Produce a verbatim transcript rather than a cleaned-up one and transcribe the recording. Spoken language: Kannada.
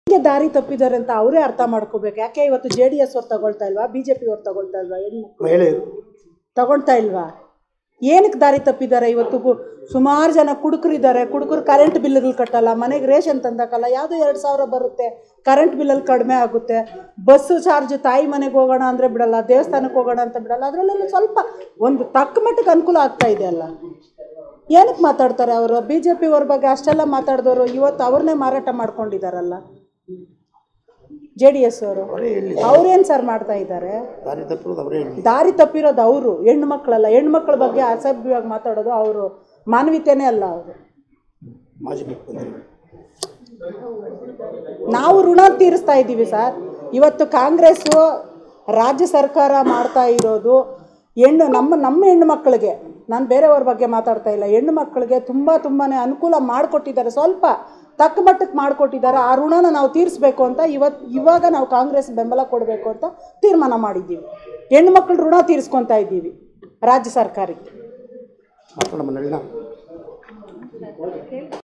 ಹಿಂಗೆ ದಾರಿ ತಪ್ಪಿದ್ದಾರೆ ಅಂತ ಅವರೇ ಅರ್ಥ ಮಾಡ್ಕೋಬೇಕು. ಯಾಕೆ ಇವತ್ತು ಜೆ ಡಿ ಎಸ್ ಅವ್ರು ತಗೊಳ್ತಾ ಇಲ್ವಾ, ಬಿ ಜೆ ಪಿ ಅವ್ರು ತಗೊಳ್ತಾ ಇಲ್ವಾ, ಹೆಣ್ಣು ತಗೊಳ್ತಾ ಇಲ್ವಾ? ಏನಕ್ಕೆ ದಾರಿ ತಪ್ಪಿದ್ದಾರೆ? ಇವತ್ತು ಸುಮಾರು ಜನ ಕುಡುಕರಿದ್ದಾರೆ. ಕುಡುಕರು ಕರೆಂಟ್ ಬಿಲ್ಗಳು ಕಟ್ಟಲ್ಲ, ಮನೆಗೆ ರೇಷನ್ ತಂದಕ್ಕಲ್ಲ, ಯಾವುದೋ ಎರಡು ಸಾವಿರ ಬರುತ್ತೆ, ಕರೆಂಟ್ ಬಿಲ್ಲಲ್ಲಿ ಕಡಿಮೆ ಆಗುತ್ತೆ. ಬಸ್ಸು ಚಾರ್ಜ್ ತಾಯಿ ಮನೆಗೆ ಹೋಗೋಣ ಅಂದರೆ ಬಿಡಲ್ಲ, ದೇವಸ್ಥಾನಕ್ಕೆ ಹೋಗೋಣ ಅಂತ ಬಿಡಲ್ಲ. ಅದರಲ್ಲೆಲ್ಲ ಸ್ವಲ್ಪ ಒಂದು ತಕ್ಕ ಮಟ್ಟಿಗೆ ಅನುಕೂಲ ಆಗ್ತಾ ಇದೆ ಅಲ್ಲ. ಏನಕ್ಕೆ ಮಾತಾಡ್ತಾರೆ ಅವರು? ಬಿ ಜೆ ಪಿ ಅವ್ರ ಬಗ್ಗೆ ಅಷ್ಟೆಲ್ಲ ಮಾತಾಡಿದವರು ಇವತ್ತು ಅವ್ರನ್ನೇ ಮಾರಾಟ ಮಾಡ್ಕೊಂಡಿದ್ದಾರಲ್ಲ ಜೆ ಡಿ ಎಸ್ ಅವರು. ಅವ್ರೇನು ಸರ್ ಮಾಡ್ತಾ ಇದ್ದಾರೆ? ದಾರಿ ತಪ್ಪಿರೋದು ಅವರು, ಹೆಣ್ಣು ಮಕ್ಕಳಲ್ಲ. ಹೆಣ್ಣು ಮಕ್ಕಳ ಬಗ್ಗೆ ಅಸಭ್ಯವಾಗಿ ಮಾತಾಡೋದು ಅವರು ಮಾನವೀಯತೆಯೇ ಅಲ್ಲ. ಅವರು ನಾವು ಋಣ ತೀರಿಸ್ತಾ ಇದ್ದೀವಿ ಸರ್. ಇವತ್ತು ಕಾಂಗ್ರೆಸ್ಸು ರಾಜ್ಯ ಸರ್ಕಾರ ಮಾಡ್ತಾ ಇರೋದು ಹೆಣ್ಣು ನಮ್ಮ ನಮ್ಮ ಹೆಣ್ಣು ಮಕ್ಕಳಿಗೆ, ನಾನು ಬೇರೆಯವ್ರ ಬಗ್ಗೆ ಮಾತಾಡ್ತಾ ಇಲ್ಲ, ಹೆಣ್ಣು ಮಕ್ಕಳಿಗೆ ತುಂಬ ತುಂಬಾ ಅನುಕೂಲ ಮಾಡಿಕೊಟ್ಟಿದ್ದಾರೆ. ಸ್ವಲ್ಪ ತಕ್ಕ ಮಟ್ಟಕ್ಕೆ ಮಾಡಿಕೊಟ್ಟಿದ್ದಾರೆ. ಆ ಋಣನ ನಾವು ತೀರಿಸ್ಬೇಕು ಅಂತ ಇವತ್ತು ಇವಾಗ ನಾವು ಕಾಂಗ್ರೆಸ್ ಬೆಂಬಲ ಕೊಡಬೇಕು ಅಂತ ತೀರ್ಮಾನ ಮಾಡಿದ್ದೀವಿ. ಹೆಣ್ಣು ಮಕ್ಕಳು ಋಣ ತೀರಿಸ್ಕೊತಾ ಇದ್ದೀವಿ ರಾಜ್ಯ ಸರ್ಕಾರಕ್ಕೆ.